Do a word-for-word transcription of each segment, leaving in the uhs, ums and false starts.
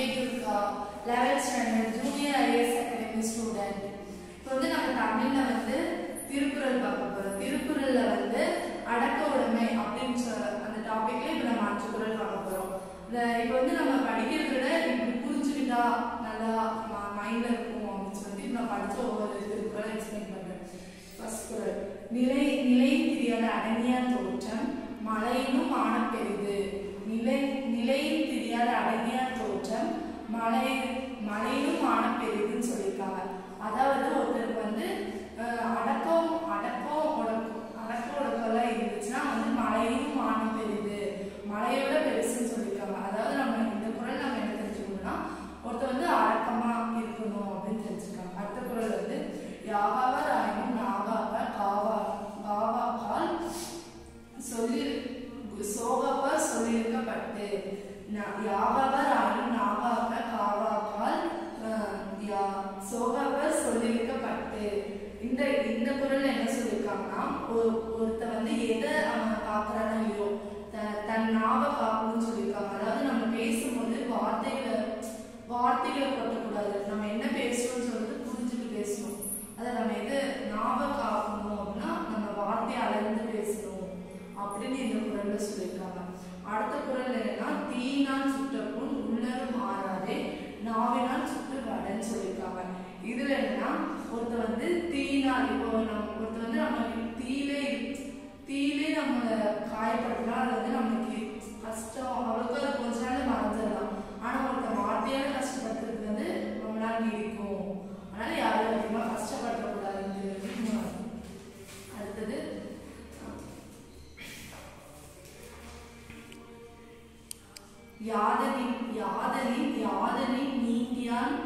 K.Durga eleventh standard junior I A S academy student. இப்போ வந்து நம்ம தமிழ்ல வந்து திருக்குறள் பார்க்க போறோம். திருக்குறள்ல வந்து அடக்க உடைமை அப்படினு சொல்ற அந்த டாபிக்ல இப்போ நம்ம அஞ்சு குறள் பார்க்க போறோம். இப்போ வந்து நம்ம படிக்கிறத விட இப்படி புரிஞ்சுக்கிட்டா நல்லா மைண்ட்ல இருக்கும் அப்படின்னு சொல்லி நான் படிச்ச ஒவ்வொரு திருக்குறளை எக்ஸ்பிளைன் பண்றேன். ஃபர்ஸ்ட் குறள், நிலை நிலை தெரியாத அடங்கிய தோற்றம் மலையினும் ஆனப்பெரிது. நிலை நிலையில் தெரியாத அடங்கிய தோற்றம் மலை மலையிலும் ஆனப்பெரிதுன்னு சொல்லியிருக்காங்க. அதாவது ஒருத்தருக்கு வந்து அடக்கம் அடக்கம் அடக்க ஒடுக்கலாம் இருந்துச்சுன்னா வந்து மலையிலும் ஆனப்பெரிது, மலையோட பெருசுன்னு சொல்லியிருக்காங்க. அதாவது நம்ம இந்த குறள் நம்ம என்ன தெரிஞ்சுக்கணும்னா ஒருத்தர் வந்து அடக்கமா இருக்கணும் அப்படின்னு தெரிஞ்சுக்காங்க. அடுத்த குறள் வந்து யாகாவர் ஆயினும் நாகாக காவா காவாக்கால் சொல்லி சோகப்பர் சொல்லியிருக்கப்பட்டு. யாகாவர் ஆயினும் நாகாக காவாக்கால் சோகப்பர் சொல்லியிருக்கப்பட்டு. இந்த இந்த குறள் என்ன சொல்லியிருக்காங்கன்னா ஒருத்த வந்து எதை அவன் காக்குறானோ இல்லையோ தன் நாவை காக்கணும்னு சொல்லியிருக்காங்க. அதாவது நம்ம பேசும்போது வார்த்தைகளை வார்த்தைகளை கொட்டக்கூடாது. நம்ம என்ன பேசுறோம்னு சொல்றது புரிஞ்சுட்டு பேசணும். அதை நம்ம எது நாவை காக்கணும் அப்படின்னா நம்ம வார்த்தையை அளந்து பேசணும் அப்படின்னு இந்த குறள்ல சொல்லியிருக்காங்க. அடுத்த குறள் என்னன்னா தீயினால் சுட்ட புண் உள்ளரும் ஆறாதே நாவினால் சுட்டு வடன்னு சொல்லியிருக்காங்க. இதுல என்னன்னா ஒருத்த வந்து தீயினால் இப்போ நம்ம ஒருத்த வந்து நம்ம தீயிலே தீயிலே நம்ம காயப்படுத்தினா அது வந்து நம்மளுக்கு கஷ்டம், அவளுக்கு அது கொஞ்ச நாள் மறந்துடலாம். ஆனா ஒருத்த வார்த்தையால கஷ்டப்படுத்துறது வந்து ரொம்ப நாள் நீடிக்கும். அதனால யாரும் அதிகமா கஷ்டப்படக்கூடாது. அடுத்தது யாதனின் யாதனின் யாதனின் நீங்கியான்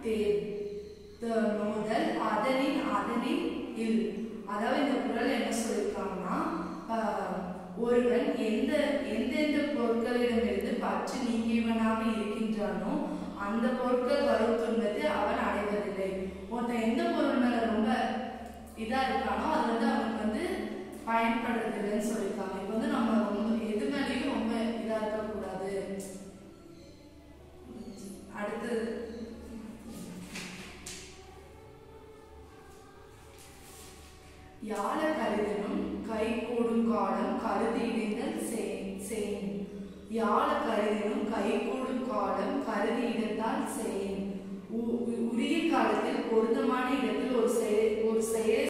நோதல் அதனின் அதனின் இல். அதாவது இந்த குறள் என்ன சொல்லியிருக்காங்கன்னா ஒருவன் எந்த எந்தெந்த பொருட்களிடமிருந்து பற்று நீங்கியவனாக இருக்கின்றானோ அந்த பொருட்கள் வரும் துன்பத்தை அவன் அடைவதில்லை. ஒருத்தன் எந்த பொருள் மேல ரொம்ப இதா இருக்கானோ அது வந்து அவனுக்கு வந்து பயன்படுறது இல்லைன்னு சொல்லியிருக்காங்க. இப்போ வந்து நம்ம ரொம்ப எது மேலேயும் ரொம்ப இதா இருக்கக்கூடாது. அடுத்தது யாழ கருதினும் கை கூடும் காலம் கருதி இடைந்தல் செயின். யாழ கருதினும் கை கூடும் காலம் கருதி இடத்தால் செயின். உரிய காலத்தில் பொருத்தமான இடத்தில் ஒரு செயல் ஒரு செயல்